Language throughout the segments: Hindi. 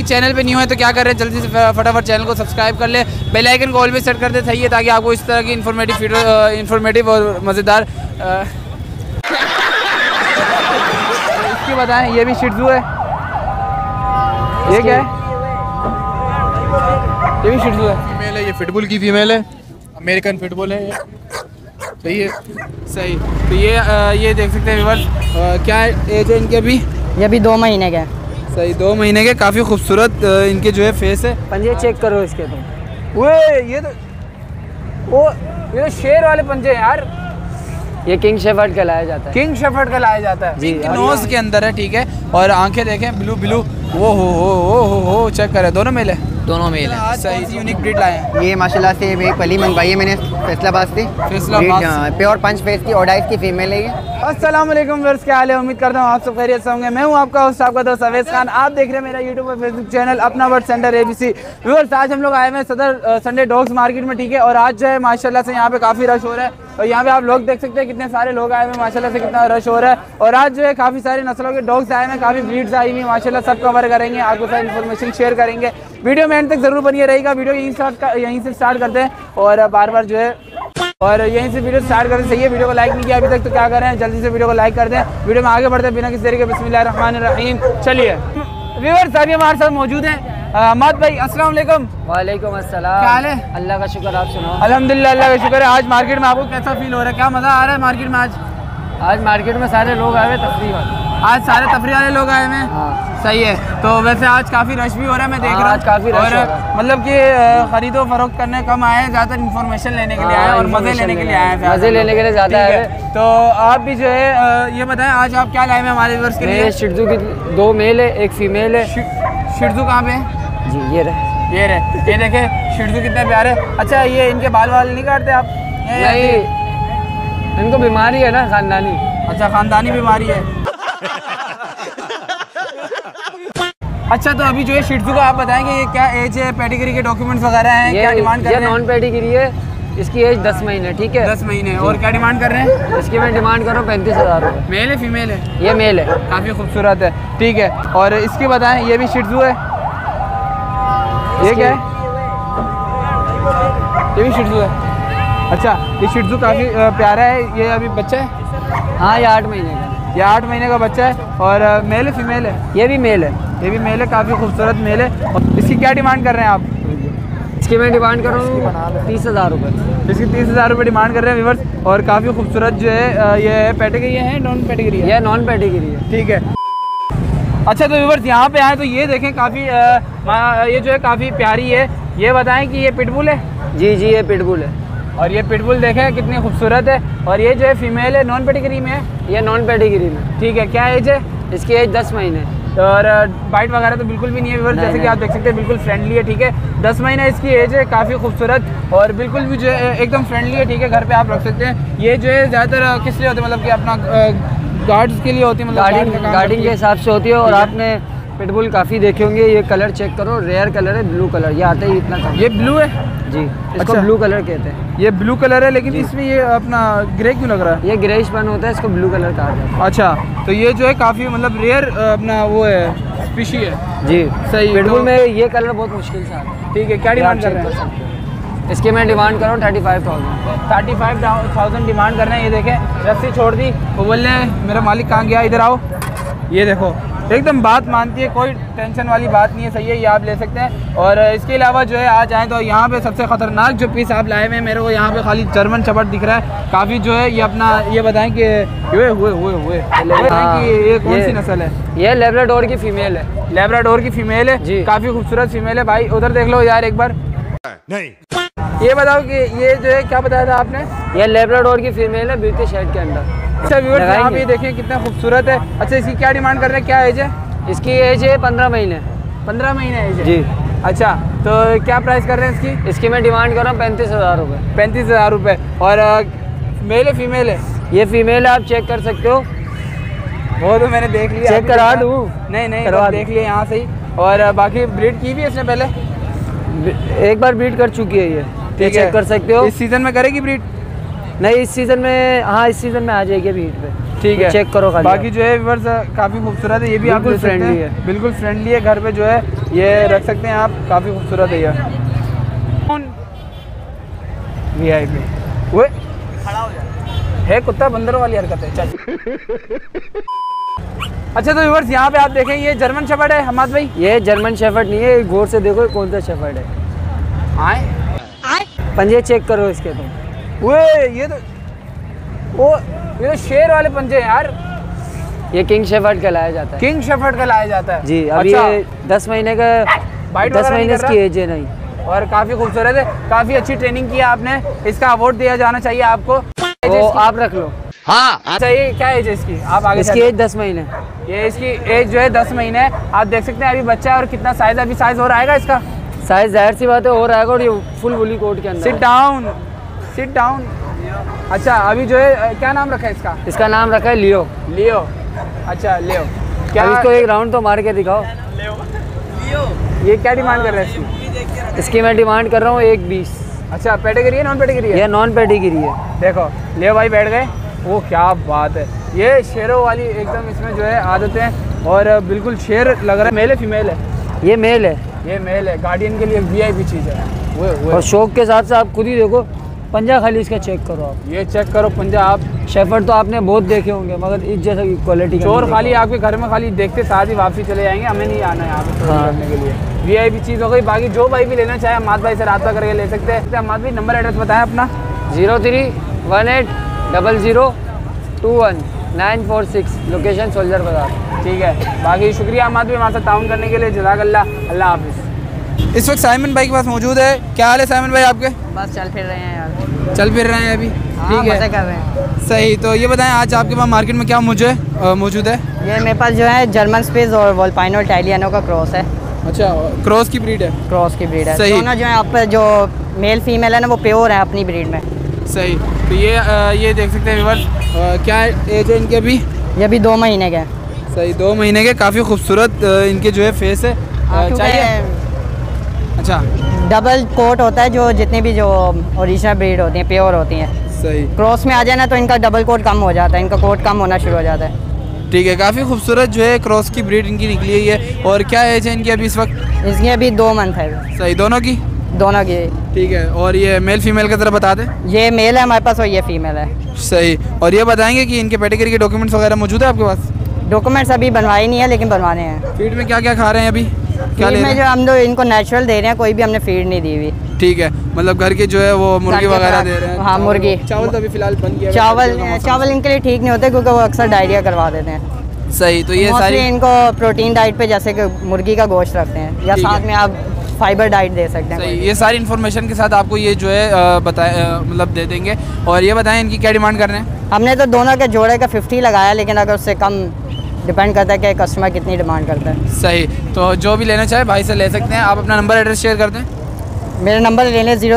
चैनल पे न्यू है तो क्या कर रहे हैं, जल्दी से फटाफट चैनल को सब्सक्राइब कर ले, बेल आइकन को ऑल पे सेट कर दे सही है, ताकि आपको इस तरह की इन्फॉर्मेटिव और मज़ेदार इसकी बताएं। ये भी शिट्ज़ू है, ये क्या है? ये भी शिट्ज़ू है, फीमेल है, ये पिटबुल की फीमेल है, अमेरिकन पिटबुल है ये। सही है, सही। तो ये देख सकते हैं व्यूअर्स, क्या एज है इनके अभी? ये भी 2 महीने के। सही, 2 महीने के। काफ़ी खूबसूरत इनके जो है फेस है। पंजे चेक करो इसके तुम। वो ये तो शेर वाले पंजे हैं यार। ये किंग शेफर्ड कहलाया जाता है। किंग शेफर्ड कहलाया जाता है जी। नोज के अंदर है, ठीक है। और आंखें देखें ब्लू ब्लू, वो हो चेक करें। दोनों मेल है? दोनों मेल है। सही, यूनिक ब्रीड लाए हैं। ये माशाल्लाह से एक पली मंगवाई है मैंने फैसलाबाद से, प्योर पंच फेस की, ओडाइस की फीमेल है ये। अस्सलाम वालेकुम व्यूअर्स, क्या हाल है? उम्मीद करता हूँ आप सब खैरियत से होंगे। मैं हूँ आपका होस्ट, आपका दोस्त अवैस खान। आप देख रहे हैं मेरा यूट्यूब और फेसबुक चैनल अपना वर्ड सेंटर ABC। व्यूअर्स, आज हम लोग आए हैं सदर संडे डॉग्स मार्केट में, ठीक है। और आज जो है माशाल्लाह से यहाँ पे काफ़ी रश हो रहा है, और यहाँ पे आप लोग देख सकते हैं कितने सारे लोग आए हुए हैं, माशाल्लाह से कितना रश हो रहा है। और आज जो है काफ़ी सारे नस्लों के डॉग्स आए हैं, काफ़ी ब्रीड्स आई हुई हैं माशाल्लाह, सब कवर करेंगे, आपको सारी इन्फॉर्मेशन शेयर करेंगे। वीडियो में एंड तक जरूर बनिए रहेगा। वीडियो यहीं से स्टार्ट करते हैं, और बार जो है और यहीं से वीडियो स्टार्ट करते। सही है, वीडियो को लाइक नहीं किया अभी तक तो क्या कर रहे हैं, जल्दी से वीडियो को लाइक कर दें। वीडियो में आगे बढ़ते हैं बिना किसी तरीके, बिस्मिल्लाहिर्रहमानिर्रहीम। चलिए व्यूअर्स, अभी हमारे साथ मौजूद हैं अहमद भाई। अस्सलाम वालेकुम। वालेकुम अस्सलाम। क्या हाल है? अल्लाह का शुक्र, आप सुनाओ। अल्हम्दुलिल्लाह, अल्लाह का शुक्र है। आज मार्केट में आपको कैसा फील हो रहा है, क्या मज़ा आ रहा है मार्केट में? आज मार्केट में सारे लोग आए हुए तफरीह वाले। आज सारे तफरीह वाले लोग आए हुए हैं। हाँ। सही है। तो वैसे आज काफ़ी रश भी हो रहा है, मैं देख रहा हूँ। आज काफ़ी रश हो रहा है। मतलब कि खरीदो फरोख्त करने कम आए हैं, ज़्यादातर इन्फॉर्मेशन लेने के लिए आए हैं और मज़े लेने के लिए आए हैं। मज़े लेने के लिए ज़्यादा आए हैं। तो आप भी जो है ये बताएं, आज आप क्या लाए हैं हमारे व्यूअर्स के लिए? शिट्ज़ू की 2 मेल है, 1 फीमेल है। शिट्ज़ू कहाँ पे है? जी ये रहे। ये देखे शिट्ज़ू कितने प्यारे। अच्छा, ये इनके बाल नहीं काटते आप? नहीं, इनको बीमारी है ना, खानदानी। अच्छा, खानदानी बीमारी है। अच्छा, तो अभी जो है शिट्ज़ू का आप बताएंगे ये क्या एज है, पेडिग्री के डॉक्यूमेंट्स वगैरह हैं, क्या डिमांड कर रहे हैं? ये नॉन पेडिग्री है, इसकी एज 10 महीने, ठीक है। 10 महीने। और क्या डिमांड कर रहे हैं? इसकी मैं डिमांड कर रहा हूँ 35,000 रुपये। मेल है फीमेल है? ये मेल है। काफ़ी खूबसूरत है, ठीक है। और इसकी बताएं, ये भी शिट्ज़ू है? ये क्या है? ये भी शिट्ज़ू है। अच्छा, ये शिट्ज़ू काफ़ी प्यारा है। ये अभी बच्चा है? हाँ, ये 8 महीने का। ये 8 महीने का बच्चा है। और मेल है फीमेल है? ये भी मेल है। ये भी मेल है, काफ़ी खूबसूरत मेल है। और इसकी क्या डिमांड कर रहे हैं आप? इसकी मैं डिमांड कर रहा हूँ 30,000 रुपये। इसकी 30,000 रुपये डिमांड कर रहे हैं व्यूअर्स। और काफ़ी खूबसूरत जो है ये पेडिग्री है, नॉन पेडिग्री है? ये नॉन पेडिग्री है, ठीक है। अच्छा, तो व्यूअर्स यहाँ पे आए तो ये देखें काफ़ी ये जो है काफ़ी प्यारी है। ये बताएं कि ये पिटबुल है? जी ये पिटबुल है। और ये पिटबुल देखें कितनी खूबसूरत है। और ये जो है फीमेल है, नॉन पेडिग्री में है? ये नॉन पेडिग्री में, ठीक है। क्या एज है इसकी? एज 10 महीने। और बाइट वगैरह तो बिल्कुल भी नहीं है व्यूअर्स, जैसे कि आप देख सकते हैं बिल्कुल फ्रेंडली है, ठीक है। 10 महीने इसकी एज है, काफ़ी खूबसूरत और बिल्कुल भी जो है एकदम फ्रेंडली है, ठीक है। घर पे आप रख सकते हैं। ये जो है ज़्यादातर किस लिए होते हैं, मतलब कि अपना गार्ड्स के लिए होती है, मतलब गार्डिंग के हिसाब से होती है। और आपने पिटबुल काफ़ी देखे होंगे। ये कलर चेक करो, रेयर कलर है, ब्लू कलर। ये आते ही इतना कम। ये ब्लू है जी, इसको अच्छा। ब्लू कलर कहते हैं। ये ब्लू कलर है, लेकिन इसमें ये अपना ग्रे क्यों लग रहा है? ये ग्रेइशपन होता है, इसको ब्लू कलर कहा जाता है। अच्छा, तो ये जो है काफ़ी मतलब रेयर अपना वो है, स्पीशी है। जी सही। पिटबुल में ये कलर बहुत मुश्किल से आता है। ठीक है। क्या डिमांड कर रहे हैं? इसकी मैं डिमांड कर रहा हूँ 35,000। 35,000 डिमांड कर रहे हैं। ये देखें, रस्सी छोड़ दी, वो बोल रहे हैं मेरा मालिक कहाँ गया, इधर आओ। ये देखो एकदम बात मानती है, कोई टेंशन वाली बात नहीं है। सही है, ये आप ले सकते हैं। और इसके अलावा जो है आज आएँ तो यहाँ पे सबसे ख़तरनाक जो पीस आप लाए हुए हैं, मेरे को यहाँ पे खाली जर्मन शपर्ड दिख रहा है काफ़ी जो है। ये अपना ये बताएं कि हुए ये कौन सी नस्ल है? ये लेब्राडोर की फीमेल है। लेब्राडोर की फीमेल है जी, काफ़ी खूबसूरत फीमेल है। भाई उधर देख लो यार एक बार। नहीं, ये बताओ कि ये जो है क्या बताया था आपने? ये लेब्राडोर की फीमेल है, ब्रिटिश शेड के अंदर। अच्छा व्यूअर्स, यहाँ पे देखें कितना खूबसूरत है। अच्छा, इसकी क्या डिमांड कर रहे हैं, क्या एज है? इसकी एज है 15 महीने। 15 महीने एज है जी। अच्छा, तो क्या प्राइस कर रहे हैं इसकी? इसकी मैं डिमांड कर रहा हूँ 35,000 रुपये। 35,000 रुपये। और मेल है फीमेल है? ये फीमेल है, आप चेक कर सकते हो। वो तो मैंने देख लिया, चेक करा दूँ? नहीं देख लिया यहाँ से ही। और बाकी ब्रीड की भी इसने पहले? एक बार ब्रीड कर चुकी है ये, चेक कर सकते हो। इस सीज़न में करेगी ब्रीड? नहीं, इस सीज़न में, हाँ इस सीज़न में आ जाएगी ब्रीड पे। ठीक है, चेक करो खाली। बाकी जो है व्यूअर्स काफ़ी खूबसूरत है, ये भी आप बिल्कुल ले सकते फ्रेंडली हैं। है। बिल्कुल फ्रेंडली है, घर पे जो है ये रख सकते हैं आप, काफ़ी खूबसूरत है ये। VIP वो खड़ा हो जाए है, कुत्ता बंदरों वाली हरकत है। चल अच्छा तो व्यूअर्स यहाँ पे आप देखें, ये जर्मन शेफर्ड है हमाद भाई। ये जर्मन शेफर्ड नहीं है, गौर से देखो कौन सा शेफर्ड है। आए पंजे चेक करो इसके तुम। वो ये तो शेर वाले पंजे हैं यार। ये किंग शेफर्ड कहलाया जाता है। किंग शेफर्ड का लाया जाता है जी। अभी अच्छा, ये 10 महीने का, बाइट 10 वगैरह नहीं महीने कर की रहा? एज है। नहीं, और काफ़ी खूबसूरत है, काफ़ी अच्छी ट्रेनिंग की है आपने, इसका अवार्ड दिया जाना चाहिए आपको। वो आप रख लो। अच्छा ये क्या एज है इसकी, आप आगे इसकी चलिए। एज 10 महीने। ये इसकी एज जो है 10 महीने है। आप देख सकते हैं अभी बच्चा है, और कितना साइज, अभी साइज हो रहा है इसका। साइज जाहिर सी बात है हो रहा है, और ये फुल वुली कोट के अंदर सिट है। Down, sit down. अच्छा अभी जो है क्या नाम रखा है इसका? इसका नाम रखा है लियो। लियो। अच्छा लियो, क्या अब इसको एक राउंड तो मार के दिखाओ। ये क्या डिमांड कर रहा है इसकी? इसकी मैं डिमांड कर रहा हूँ 1.20। अच्छा पेडिग्री है, नॉन पेडिग्री है? ये नॉन पेडिग्री है। देखो लियो भाई बैठ गए, वो क्या बात है। ये शेरों वाली एकदम इसमें जो है आदतें, और बिल्कुल शेर लग रहा है। मेल है फीमेल है? ये मेल है। ये मेल है, गार्डियन के लिए VIP चीज़ है वो। और शौक के साथ से आप खुद ही देखो, पंजा खाली इसका चेक करो आप। ये चेक करो पंजा आप। शेफर्ड तो आपने बहुत देखे होंगे, मगर इस जैसा क्वालिटी का चोर नहीं खाली देखा। आपके घर में खाली देखते साथ ही वापसी चले जाएंगे, हमें नहीं आना है यहाँ पे चोरी हाँ। करने के लिए। VIP चीज़ हो गई। बाकी जो भाई भी लेना चाहे अम्माद भाई से रब्ता करके ले सकते हैं। अम्माद भाई नंबर एड्रेस बताएं अपना। 03180021 लोकेशन सोल्जर बाजार। ठीक है, बाकी शुक्रिया अम्माद भाई हमारे साथ ताउन करने के लिए। जज़ाकल्लाह, अल्लाह हाफिज़। इस वक्त साइमन भाई के पास मौजूद है। क्या हाल है साइमन भाई आपके? बस चल फिर रहे हैं यार। चल फिर रहे हैं अभी? हाँ, ठीक मज़े है, कर रहे हैं। सही। तो ये बताएं आज आपके पास मार्केट में क्या मौजूद है? ये मेरे पास जो है जर्मन स्पेस और वोल्पाइनो इटालियानो का क्रॉस है। अच्छा, क्रॉस की ब्रीड है? क्रॉस की ब्रीड है। सही। दोनों जो है आप जो मेल फीमेल है ना, वो प्योर है अपनी ब्रीड में। सही। तो ये देख सकते हैं व्यूअर्स, क्या एज है इनके अभी? ये भी 2 महीने के हैं। सही, 2 महीने के। काफ़ी खूबसूरत इनके जो है फेस है। चाहिए? अच्छा डबल कोट होता है, जो जितनी भी जो ओरिजिनल ब्रीड होती हैं प्योर होती हैं। सही, क्रॉस में आ जाए ना तो इनका डबल कोट कम हो जाता है, इनका कोट कम होना शुरू हो जाता है। ठीक है। काफ़ी खूबसूरत जो है क्रॉस की ब्रीड इनकी निकली हुई है। और क्या एज है इनकी अभी इस वक्त? इसकी अभी 2 मंथ है। सही, दोनों की? दोनों की। ठीक है। और ये मेल फीमेल का ज़रा बता दें। ये मेल है हमारे पास और ये फीमेल है। सही। और ये बताएंगे कि इनके पेडिग्री के डॉक्यूमेंट्स वगैरह मौजूद है आपके पास? डॉक्यूमेंट्स अभी बनवाए नहीं है, लेकिन बनवाने हैं। फीड में क्या क्या खा रहे हैं अभी? क्या ले फीड रहे में हैं? जो हम लोग इनको नेचुरल दे रहे हैं, कोई भी हमने फीड नहीं दी हुई। ठीक है, मतलब घर के जो है वो मुर्गी घर के वगैरह खुराक- दे रहे हैं? हाँ, मुर्गी। चावल तो अभी फिलहाल बंद किया है। चावल इनके लिए ठीक नहीं होते, क्योंकि वो अक्सर डायरिया करवा देते हैं। सही। तो ये Mostly सारी इनको प्रोटीन डाइट पे, जैसे कि मुर्गी का गोश्त रखते हैं, या ठीक साथ है। में आप फाइबर डाइट दे सकते हैं। सही, ये सारी इन्फॉर्मेशन के साथ आपको ये जो है मतलब दे देंगे। और ये बताएं इनकी क्या डिमांड कर रहे हैं? हमने तो दोनों के जोड़े का 50 लगाया, लेकिन अगर उससे कम डिपेंड करता है कि कस्टमर कितनी डिमांड करता है। सही। तो जो भी लेना चाहे भाई से ले सकते हैं। आप अपना नंबर एड्रेस शेयर कर दें। मेरा नंबर ले लें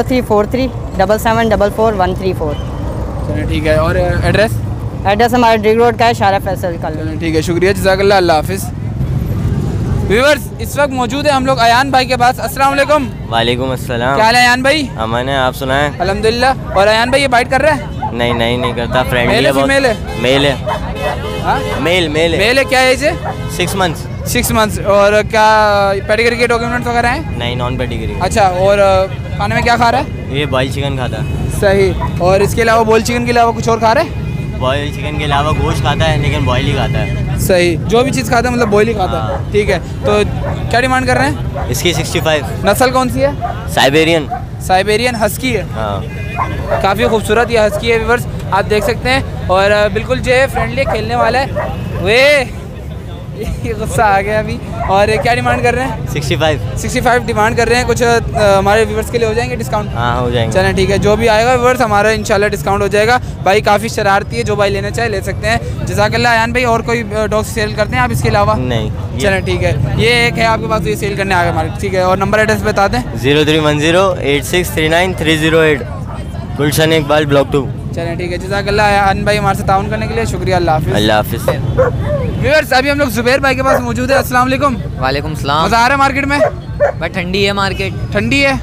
034377444134। चलिए ठीक है। और एड्रेस? एड्रेस हमारा ड्रिग रोड का है, शारा फैसल कॉलोनी। चलिए ठीक है, शुक्रिया, जज़ाकल्लाह, अल्लाह हाफिज़। व्यूअर्स इस वक्त मौजूद है हम लोग अयान भाई के पास। अस्सलाम वालेकुम। वालेकुम अस्सलाम। क्या हाल है अयान भाई? अमन है, आप सुनाएं? अल्हम्दुलिल्लाह। और अयान भाई ये बाइट कर रहा है? नहीं करता, फ्रेंडली मेल है है बहुत। फीमेल है? मेल है। हाँ? मेल है। मेल है। क्या एज है? 6 मंथ्स। 6 मंथ्स। और क्या पेडिग्री के डॉक्यूमेंट्स वगैरह हैं? नहीं, नॉन पेडिग्री। अच्छा। और खाने में क्या खा रहा है? ये बॉयल चिकन खाता है। सही। और इसके अलावा बॉयल चिकन के अलावा कुछ और खा रहा है? बॉयल चिकन के अलावा गोश्त खाता है, लेकिन बॉयल ही खाता है। सही, जो भी चीज़ खाता है मतलब बॉयल ही खाता है। हाँ। ठीक है। तो क्या डिमांड कर रहे हैं? इसकी 65। नस्ल कौन सी है? साइबेरियन। साइबेरियन हस्की है। हाँ। काफ़ी खूबसूरत ये हस्की है व्यूअर्स, आप देख सकते हैं। और बिल्कुल जो है फ्रेंडली खेलने वाला है। वे ये गुस्सा आ गया अभी। और क्या डिमांड कर रहे हैं? 65 डिमांड कर रहे हैं। कुछ हमारे व्यूअर्स के लिए हो जाएंगे डिस्काउंट? हाँ, हो जाएंगे। चलें ठीक है, जो भी आएगा व्यूअर्स हमारा इंशाल्लाह डिस्काउंट हो जाएगा। भाई काफ़ी शरारती है, जो भाई लेना चाहे ले सकते हैं। जज़ाकल्लाह अयान भाई। और कोई डॉग्स सेल करते हैं आप इसके अलावा? नहीं। चलें ठीक है, ये एक है आपके पास, तो ये सेल करने आ गए हमारे। ठीक है। और नंबर एड्रेस बता दें। 03108639 गुलशन इकबाल ब्लॉक 2। चलें ठीक है, जज़ाकल्लाह अयान भाई हमारे साथ ताउन करने के लिए, शुक्रिया, अल्लाह हाफिज़। अल्लाह हाफिज़। व्यूअर्स अभी हम लोग जुबैर भाई के पास मौजूद है। अस्सलाम वालेकुम। वालेकुम सलाम। मज़ा आ रहा है मार्केट में? भाई ठंडी है मार्केट। ठंडी है?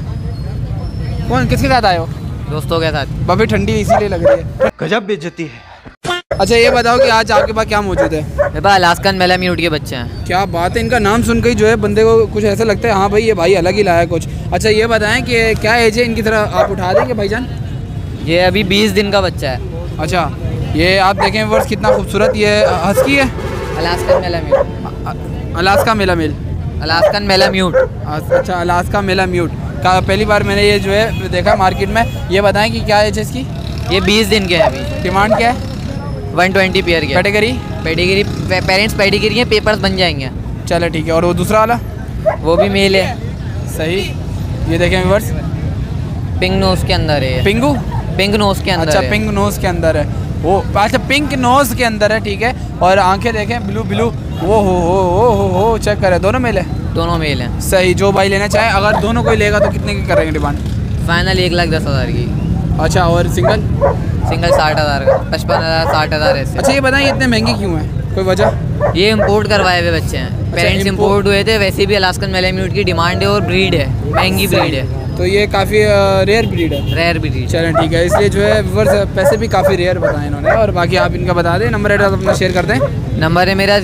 कौन किसके साथ आए हो? दोस्तों के साथ। बाबी ठंडी इसीलिए लग रही है। गजब बेइज्जती है। अच्छा ये बताओ कि आज आपके पास क्या मौजूद है? मेरे पास अलास्कन मेलाम्यूट के बच्चे हैं। क्या बात है, इनका नाम सुन के ही जो है बंदे को कुछ ऐसा लगता है हाँ भाई ये भाई अलग ही लाया कुछ। अच्छा ये बताएं कि क्या एज है इनकी, तरह आप उठा देंगे भाईजान? ये अभी 20 दिन का बच्चा है। अच्छा ये आप देखें वर्ष कितना खूबसूरत, ये हस्की है, Alaskan malamute. Alaska malamute, Alaskan malamute. अच्छा अलास्का मेलाम्यूट का पहली बार मैंने ये जो है देखा मार्केट में। ये बताएं कि क्या एज है इसकी? ये 20 दिन के हैं अभी। डिमांड क्या है? 120 पेयर के। कैटेगरी? पेडिग्री, पेरेंट्स पेडिग्री हैं, पेपर्स बन जाएंगे। चलो ठीक है। और वो दूसरा वाला? वो भी मेल है। सही। ये देखें व्यूअर्स, पिंक नोज के अंदर है। पिंगू? पिंक नोज के अंदर अच्छा है। पिंक नोज के अंदर है वो। अच्छा पिंक नोज के अंदर है, ठीक है। और आंखें देखें ब्लू ब्लू। वो हो चेक करें, दोनों मेल है? दोनों मेल हैं। सही। जो भाई लेना चाहे अगर दोनों कोई लेगा तो कितने की करेंगे डिमांड? फाइनल 1,10,000 की। अच्छा और सिंगल? सिंगल 60,000 का, 55,000 60,000 ऐसे। अच्छा ये बताएं इतने महंगे क्यों हैं, कोई वजह? ये इंपोर्ट करवाए हुए बच्चे हैं, पेरेंट्स इंपोर्ट हुए थे। वैसे भी अलास्कन मेलाम्यूट की डिमांड है और ब्रीड है, महंगी ब्रीड है, तो ये काफ़ी रेयर ब्रीड है। Rare breed. चलें ठीक है, इसलिए जो है व्यूअर्स पैसे भी काफ़ी रेयर बताए इन्होंने। और बाकी आप इनका बता दें, नंबर एड्रेस अपना शेयर कर दें। नंबर है मेरा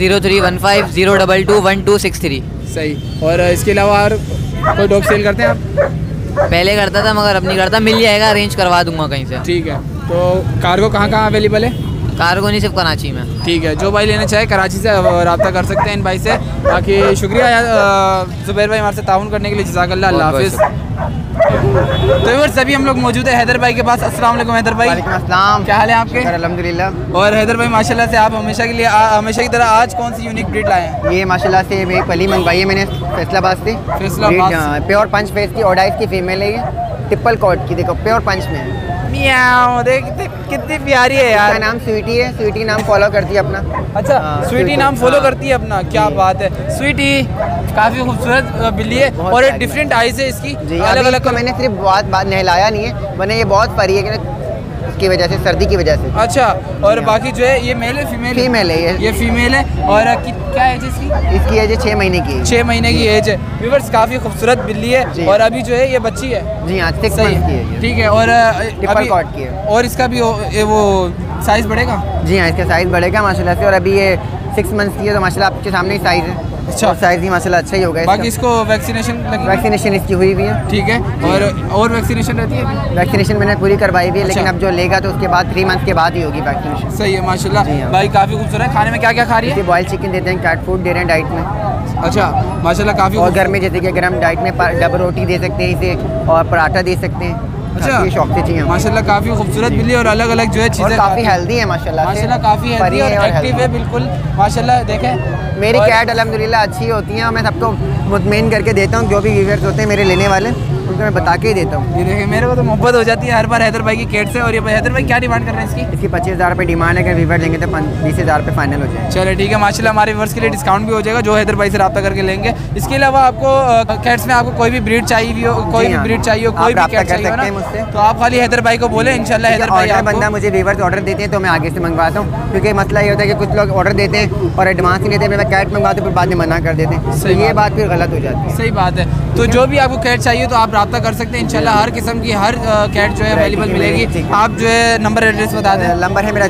0315022263। सही। और इसके अलावा और कोई डॉग सेल करते हैं आप? पहले करता था मगर अब नहीं करता, मिल जाएगा, अरेंज करवा दूंगा कहीं से। ठीक है। तो कार्गो कहाँ अवेलेबल है? कार्गो नहीं, सिर्फ कराची में। ठीक है, जो भाई लेना चाहे कराची से रब्ता कर सकते हैं इन भाई से। बाकी शुक्रिया ज़ुबैर भाई हमारे से ताउन करने के लिए, जज़ाकल्लाह, अल्लाह हाफ़िज़। तो व्यूअर्स अभी हम लोग मौजूद है हैदर भाई के पास। अस्सलाम वालेकुम हैदर भाई। वालेकुम अस्सलाम। क्या हाल है आपके? अल्हम्दुलिल्लाह। और हैदर भाई माशाल्लाह से आप हमेशा के लिए हमेशा की तरह आज कौन सी यूनिक ब्रीड लाए हैं? ये माशाल्लाह से एक पली मंगवाई है मैंने फैसलाबाद से। फैसलाबाद से। प्योर पंच फेस की, ओडाइस की फीमेल है ये, ट्रिपल कोट की, देखो प्योर पंच में है। मियाओ, देख कितनी प्यारी है यार। इसका नाम स्वीटी है, स्वीटी नाम फॉलो करती है अपना। अच्छा हाँ, स्वीटी नाम फॉलो करती है अपना, क्या बात है। स्वीटी काफ़ी खूबसूरत बिल्ली है बहुत और प्यारी डिफरेंट आइज है इसकी, जी। अलग अलग। तो मैंने सिर्फ बात नहलाया नहीं है, मैंने ये बहुत परी है कि उसकी वजह से, सर्दी की वजह से। अच्छा और बाकी जो है ये मेल है फीमेल? फीमेल है ये फीमेल है। और क्या एज है इसकी? इसकी एज है 6 महीने की। 6 महीने की एज है। व्यूअर्स काफ़ी खूबसूरत बिल्ली जी। है और अभी जो है ये बच्ची है। जी हाँ, 6 सही मंथ की है ये। ठीक है। और ट्रिपल अभी कॉट की है। और इसका भी वो साइज़ बढ़ेगा? जी हाँ, इसका साइज़ बढ़ेगा माशाल्लाह से। और अभी ये 6 मंथ की है, तो माशाल्लाह आपके सामने ही साइज़ है। अच्छा। साइज़ ही माशाल्लाह अच्छा ही होगा। बाकी इसको वैक्सीनेशन लगी? वैक्सीनेशन इसकी हुई भी है। ठीक है। और वैक्सीनेशन रहती है? वैक्सीनेशन मैंने पूरी करवाई भी है, लेकिन अच्छा। अब जो लेगा तो उसके बाद 3 मंथ के बाद ही होगी वैक्सीनेशन। सही है माशाल्लाह। जी हाँ। भाई काफ़ी खूबसूरत है। खाने में क्या क्या खा रही है? इसे बॉयल चिकन देते हैं, कैट फूड दे रहे हैं डाइट में। अच्छा माशाल्लाह काफ़ी। और घर में जैसे कि अगर हम डाइट में डबल रोटी दे सकते हैं इसे, और पराठा दे सकते हैं। अच्छा ये शौक से चाहिए माशाल्लाह काफ़ी खूबसूरत बिल्ली और अलग अलग जो है और चीज़ें काफ़ी हेल्दी है माशाल्लाह से। माशाल्लाह काफ़ी हेल्दी परी और एक्टिव healthy। है बिल्कुल माशाल्लाह। देखें मेरी और- कैट अल्हम्दुलिल्लाह अच्छी होती हैं और मैं सबको मुतमईन करके देता हूँ। जो भी व्यूअर्स होते हैं मेरे लेने वाले, उनको मैं बता के ही देता हूँ। ये देखें मेरे को तो मोहब्बत हो जाती है हर बार हैदर भाई की कैट से। और ये हैदर भाई क्या डिमांड कर रहे हैं इसकी? इसकी 25,000 रुपये डिमांड है, अगर व्यूअर लेंगे तो 20,000 रुपये फाइनल हो जाए। चलो ठीक है माशाल्लाह, हमारे व्यूअर्स के लिए डिस्काउंट भी हो जाएगा जो हैदर भाई से रब्ता करके लेंगे। इसके अलावा आपको कैट्स में आपको कोई भी ब्रीड चाहिए भी हो, कोई भी हाँ। ब्रीड चाहिए हो, आप कोई भी रब्ता कैट कर चाहिए हो सकते हैं ना, मुझसे। तो आप खाली हैदर भाई को बोले, इंशाल्लाह हैदर भाई ऑर्डर बंदा आपको। मुझे व्यूअर्स ऑर्डर देते हैं तो मैं आगे से मंगवाता हूँ, क्योंकि मसला ये होता है कि कुछ लोग ऑर्डर देते हैं और एडवांस नहीं देते, मैं कैट मंगवाता हूँ फिर बाद में मना कर देते हैं, तो सही ये बात बात फिर गलत हो जाती है। सही बात है। तो जो भी आपको कैट चाहिए तो आप रब्ता कर सकते हैं इंशाल्लाह। हर किस्म की हर कैट जो है अवेलेबल मिलेगी। ठीक है। आप जो है नंबर एड्रेस बता दें। नंबर है मेरा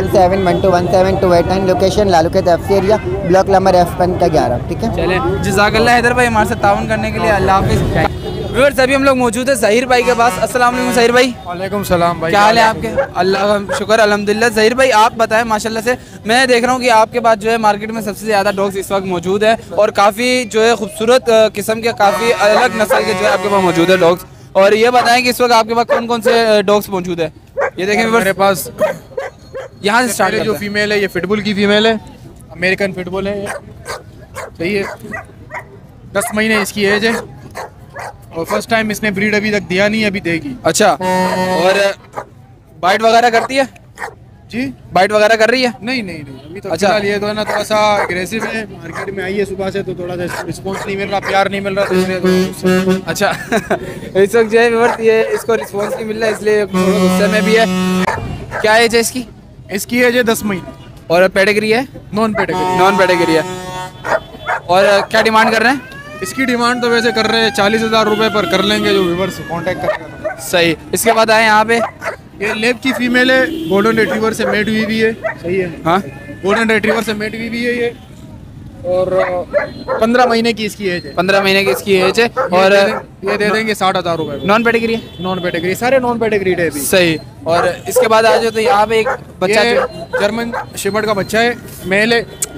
0317127289, location Laluke FC area, block number F1 का 11। ठीक है, चले जज़ाकल्लाह हैदर भाई हमारे साथ ताउन करने के लिए, अल्लाह हाफिज़। व्यूअर्स अभी हम लोग मौजूद है ज़हीर भाई के पास। अस्सलाम वालेकुम ज़हीर भाई। वालेकुम सलाम भाई। क्या हाल है आपके? अल्लाह शुक्र अल्हम्दुलिल्लाह। ज़हीर भाई आप बताएं, माशाल्लाह से मैं देख रहा हूँ कि आपके पास जो है मार्केट में सबसे ज़्यादा डॉग्स इस वक्त मौजूद है और काफ़ी जो है खूबसूरत किस्म के काफ़ी अलग नस्ल के जो है आपके पास मौजूद है डॉग्स। और ये बताएं कि इस वक्त आपके पास कौन कौन से डॉग्स मौजूद है? ये देखें मेरे पास यहाँ से स्टार्ट जो फीमेल है ये फिटबुल की फीमेल है, अमेरिकन फिटबुल है ये। सही है, 10 महीने इसकी एज है और फर्स्ट टाइम इसने ब्रीड अभी तक दिया नहीं है, अभी देगी। अच्छा और बाइट वगैरह करती है? जी बाइट वगैरह कर रही है? नहीं नहीं नहीं, अभी तो अच्छा। फिलहाल ये तो है ना थोड़ा सा एग्रेसिव है। मार्केट में आई है सुबह से तो थोड़ा सा रिस्पॉन्स नहीं मिल रहा, प्यार नहीं मिल रहा, तो इसलिए तो अच्छा इस वक्त जो है व्यूअर्स ये इसको रिस्पॉन्स नहीं मिल रहा है इसलिए थोड़ा गुस्से में भी है। क्या एज है इसकी? इसकी एज है 10 महीने, और पेडिग्री है? Non pedigree. नॉन पेडिग्री है। और क्या डिमांड कर रहे हैं? इसकी डिमांड तो वैसे कर रहे हैं 40,000 रुपये पर, कर लेंगे जो व्यूवर्स कांटेक्ट करेंगे। सही। इसके बाद आए यहाँ पे, ये लेब की फीमेल है, गोल्डन रिट्रीवर से मेट हुई भी है। सही है। हाँ गोल्डन रिट्रीवर से मेट हुई भी है ये, और 15 महीने की इसकी एज है। 15 महीने की इसकी एज है। और ये दे देंगे 60,000 रुपए। नॉन पेडिग्री है? नॉन पेडिग्री, सारे नॉन पेडिग्री है अभी। सही। और इसके बाद आ जाओ तो यहाँ पे एक बच्चा ये जर्मन शेपर्ड का बच्चा है, मेल है।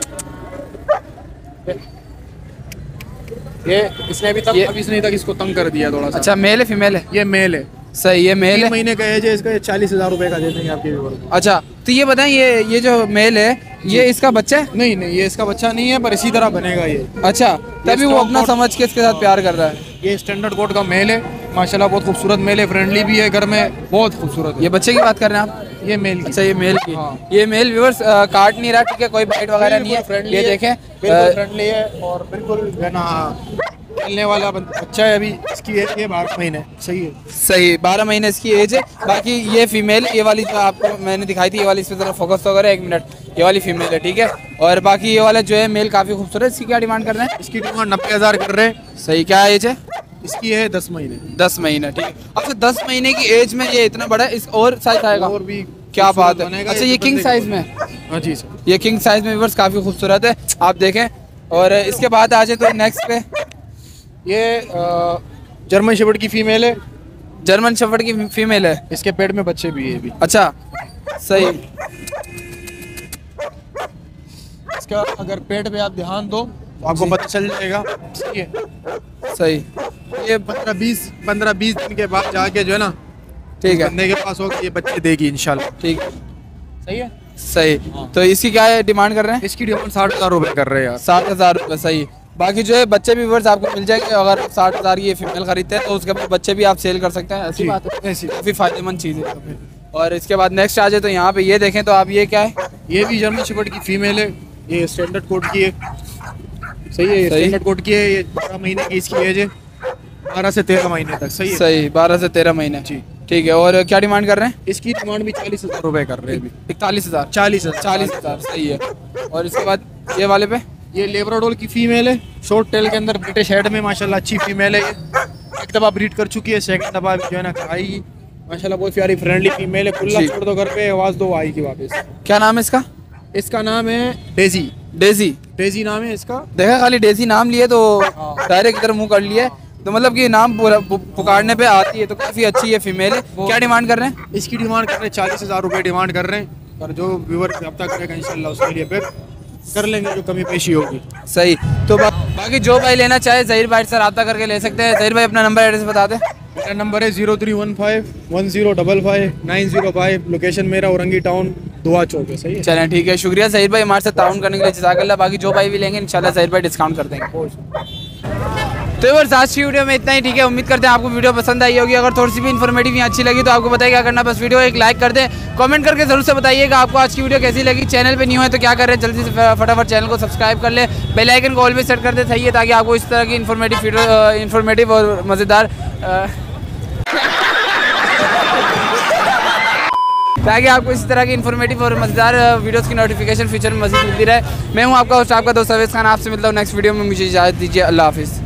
ये इसने अभी तक इसको तंग कर दिया थोड़ा सा। अच्छा, मेल है फीमेल है? ये मेल है। सही, ये मेल 3 है। महीने का एज है इसका, 40,000 रुपए का दे देंगे आपके व्यूअर को। अच्छा, तो ये बताएं, ये जो मेल है ये इसका बच्चा है? नहीं नहीं, ये इसका बच्चा नहीं है, पर इसी तरह बनेगा ये। अच्छा, तभी वो अपना समझ के इसके साथ प्यार कर रहा है। ये स्टैंडर्ड कोड का मेल है, माशाल्लाह बहुत खूबसूरत मेल है, फ्रेंडली भी है, घर में बहुत खूबसूरत है। ये बच्चे की बात कर रहे हैं आप? ये मेल की। अच्छा, ये मेल की। हाँ। ये मेल व्यूअर्स काट नहीं रहा, ठीक है, कोई बाइट वगैरह नहीं है। फ्रेंडली ये देखें, बिल्कुल फ्रेंडली है और बिल्कुल जो है ना खेलने वाला बच्चा है। अभी इसकी एज ये 12 महीने। सही है। सही, 12 महीने इसकी एज है। बाकी ये फीमेल, ये वाली जो आपको मैंने दिखाई थी, ये वाली, इस पर जरा फोकस तो करें 1 मिनट। ये वाली फीमेल है, ठीक है। और बाकी ये वाला जो है मेल काफ़ी खूबसूरत है। इसकी क्या डिमांड कर रहे हैं? इसकी डिमांड 90,000 कर रहे हैं। सही, क्या एज है? इसकी है 10 महीने। 10 महीने, ठीक है। अच्छा, 10 महीने की एज में ये इतना बड़ा, इस और साइज आएगा? और भी क्या बात है। बनेगा। अच्छा, ये किंग साइज में? हाँ जी सर। ये किंग साइज में व्यूअर्स काफ़ी खूबसूरत है, आप देखें। और इसके बाद आ जाए तो नेक्स्ट पे, ये जर्मन शेपर्ड की फीमेल है। जर्मन शेफर्ड की फीमेल है। इसके पेट में बच्चे भी है अभी। अच्छा, सही। इसका अगर पेट पे आप ध्यान दो तो आपको पता चल जाएगा। सही है। सही, ये 15-20 दिन के बाद जाके जो है ना, ठीक है, बंदे के पास होगा, ये बच्चे देगी इंशाल्लाह। ठीक। सही है। सही, तो इसकी क्या है डिमांड कर रहे हैं? इसकी डिमांड 60,000 रुपए कर रहे हैं यार। 60,000 रुपये। सही। बाकी जो है बच्चे भी व्यूअर्स आपको मिल जाएंगे, अगर 60,000 की ये फीमेल खरीदते हैं तो उसके बाद बच्चे भी आप सेल कर सकते हैं। ऐसी बात है, ऐसी काफ़ी फायदेमंद चीज़ है। और इसके बाद नेक्स्ट आ जाए तो यहाँ पे ये देखें तो आप, ये क्या है? ये भी जर्मन शेपर्ड की फीमेल है, ये स्टैंडर्ड कोड की है। सही है, ये स्टैंडर्ड कोड की है। ये 12 महीने की इसकी एज है, 12 से 13 महीने तक। सही है। सही, 12 से 13 महीने, जी, ठीक है। और क्या डिमांड कर रहे हैं? इसकी डिमांड भी 40,000 रुपए कर रहे हैं अभी। 41,000? 40,000। सही है। और इसके बाद ये वाले पे, ये लेब्राडोर की फीमेल है, शॉर्ट टेल के अंदर ब्रिटिश हेड में, माशाल्लाह अच्छी फीमेल है। ये एक दफ़ा ब्रीड कर चुकी है, सेकंड दफ़ा जो है ना आएगी। माशाल्लाह बहुत प्यारी फ्रेंडली फीमेल है। खुला जी। छोड़ दो घर पे, आवाज़ दो, आएगी वापस। क्या नाम है इसका? इसका नाम है डेजी। डेजी? डेजी नाम है इसका। देखा, खाली डेजी नाम लिए तो डायरेक्ट इधर मुंह कर लिया, तो मतलब कि नाम पुकारने पे आती है, तो काफ़ी अच्छी है फीमेल है। क्या डिमांड कर रहे हैं? इसकी डिमांड कर रहे हैं 40,000 रुपये डिमांड कर रहे हैं, और जो व्यूअर रब्ता करेगा इंशाल्लाह उसके लिए फिर कर लेंगे जो कमी पेशी होगी। सही। तो बाकी जो भाई लेना चाहे ज़हीर भाई से रब्ता करके ले सकते हैं। ज़हीर भाई अपना नंबर एड्रेस बता दें। मेरा नंबर है 03151055 लोकेशन मेरा औरंगी टाउन दुआ चौक है। सही है। चलें, ठीक है, शुक्रिया ज़हीर भाई हमारे साथ ताउन करने के लिए। जज़ाकल्लाह। बाकी जो भाई भी लेंगे इंशाल्लाह ज़हीर भाई डिस्काउंट कर देंगे। तो व्यूअर्स आज की वीडियो में इतना ही, ठीक है। उम्मीद करते हैं आपको वीडियो पसंद आई होगी। अगर थोड़ी सी भी इन्फॉर्मेटिव या अच्छी लगी तो आपको बताइए क्या करना, बस वीडियो एक लाइक कर दें, कमेंट करके जरूर से बताइएगा आपको आज की वीडियो कैसी लगी। चैनल पे न्यू है तो क्या कर रहे हैं, जल्दी से फटाफट चैनल को सब्सक्राइब कर ले, बेल आइकन को ऑल पे सेट कर दे, सही है, ताकि आपको इस तरह की इन्फॉर्मेटिव और मज़ेदार ताकि आपको इसी तरह की इन्फॉर्मेटिव और मज़ेदार वीडियोस की नोटिफिकेशन फ्यूचर में मज़ीद मिलती रहे। मैं हूं आपका होस्ट, आपका दोस्त अवेश खान। आपसे मिलता हूं नेक्स्ट वीडियो में। मुझे इजाज़त दीजिए। अल्लाह हाफिज़।